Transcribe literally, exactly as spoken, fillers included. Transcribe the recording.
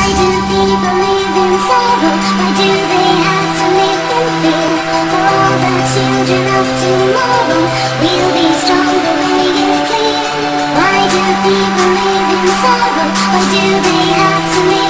do people live in sorrow? Why do they have to make them feel? For all the children of tomorrow, we'll be strong, the way is clear. Why do people live in sorrow? Why do they have to make